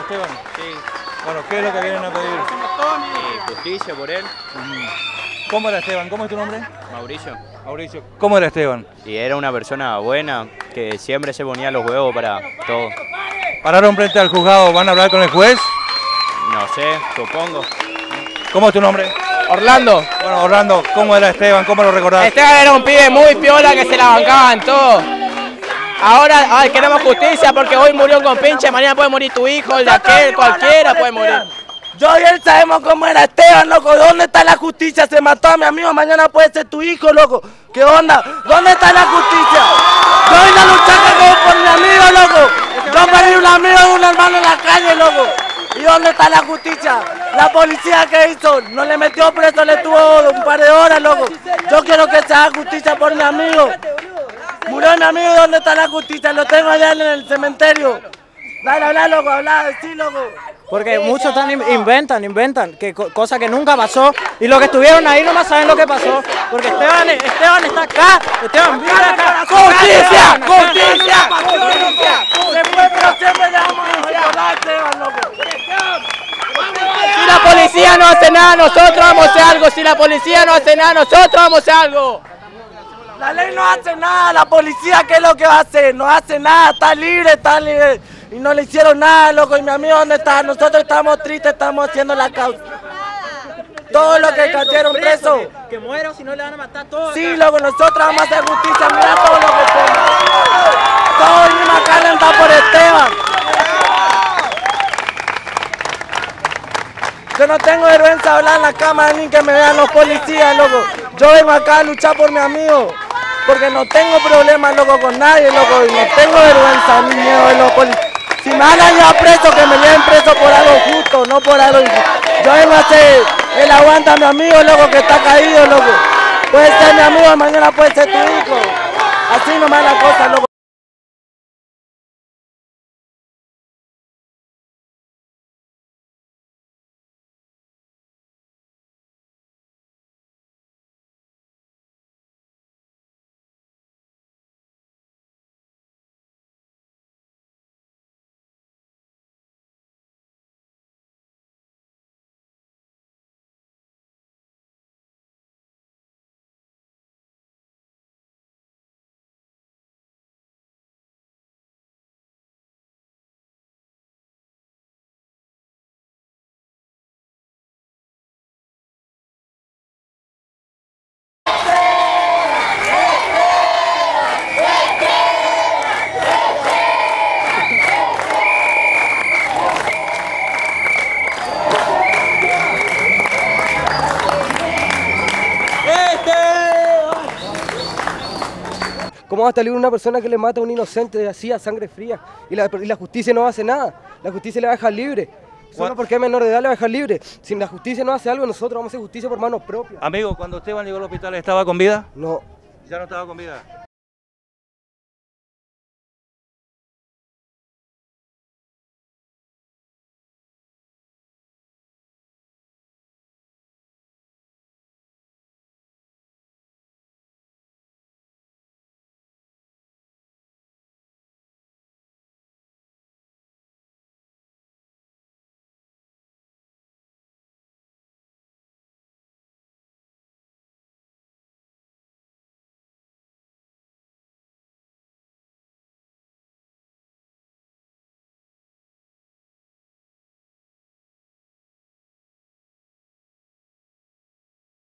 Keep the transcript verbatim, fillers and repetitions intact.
Esteban? Sí. Bueno, ¿qué es lo que vienen a pedir? Eh, justicia por él. ¿Cómo era Esteban? ¿Cómo es tu nombre? Mauricio. Mauricio. ¿Cómo era Esteban? Y era una persona buena que siempre se ponía los huevos para todo. Pararon frente al juzgado, ¿van a hablar con el juez? No sé, supongo. ¿Cómo es tu nombre? Orlando. Bueno, Orlando, ¿cómo era Esteban? ¿Cómo lo recordás? Esteban era un pibe muy piola que se la bancaban todo. Ahora ay, queremos justicia porque hoy murió con pinche, mañana puede morir tu hijo, el de aquel, cualquiera puede morir. Yo y él sabemos cómo era Esteban, loco. ¿Dónde está la justicia? Se mató a mi amigo, mañana puede ser tu hijo, loco. ¿Qué onda? ¿Dónde está la justicia? Yo vine a luchar como por mi amigo, loco. Yo perdí un amigo de un hermano en la calle, loco. ¿Y dónde está la justicia? La policía que hizo, no le metió preso, le tuvo un par de horas, loco. Yo quiero que se haga justicia por mi amigo. Murió mi amigo, ¿dónde está la justicia? Lo tengo allá en el cementerio. Dale, habla, loco, habla, decí, loco. Porque muchos están inventan, inventan, que cosa que nunca pasó. Y los que estuvieron ahí nomás saben lo que pasó. Porque Esteban, Esteban está acá, Esteban vive acá. ¡Justicia! ¡Justicia! ¡Justicia! Se fue, pero siempre le vamos a recordar a Esteban, loco. Si la policía no hace nada, nosotros vamos a hacer algo. Si la policía no hace nada, nosotros vamos a hacer algo. La ley no hace nada, la policía, ¿qué es lo que va a hacer? No hace nada, está libre, está libre. Y no le hicieron nada, loco. Y mi amigo, ¿dónde está? Nosotros estamos tristes, estamos haciendo la causa. Todos los que cayeron presos. Que muera o si no le van a matar todos. Sí, loco, nosotros vamos a hacer justicia, mira todo lo que somos. Todos venimos acá a alentar por Esteban. Yo no tengo vergüenza de hablar en la cámara ni que me vean los policías, loco. Yo vengo acá a luchar por mi amigo. Porque no tengo problemas, loco, con nadie, loco. Y no tengo vergüenza ni miedo de los policías. Si me van a llevar preso, que me lleven preso por algo justo, no por algo injusto. Yo vengo a hacer el aguanta a mi amigo, loco, que está caído, loco. Puede ser mi amigo, mañana puede ser tu hijo. Así nomás la cosa, loco. ¿Cómo va a estar libre una persona que le mata a un inocente así a sangre fría? Y la, y la justicia no hace nada. La justicia le va a dejar libre. Solo porque es menor de edad le va a dejar libre. Si la justicia no hace algo, nosotros vamos a hacer justicia por manos propias. Amigo, cuando Esteban llegó al hospital, ¿estaba con vida? No. ¿Ya no estaba con vida?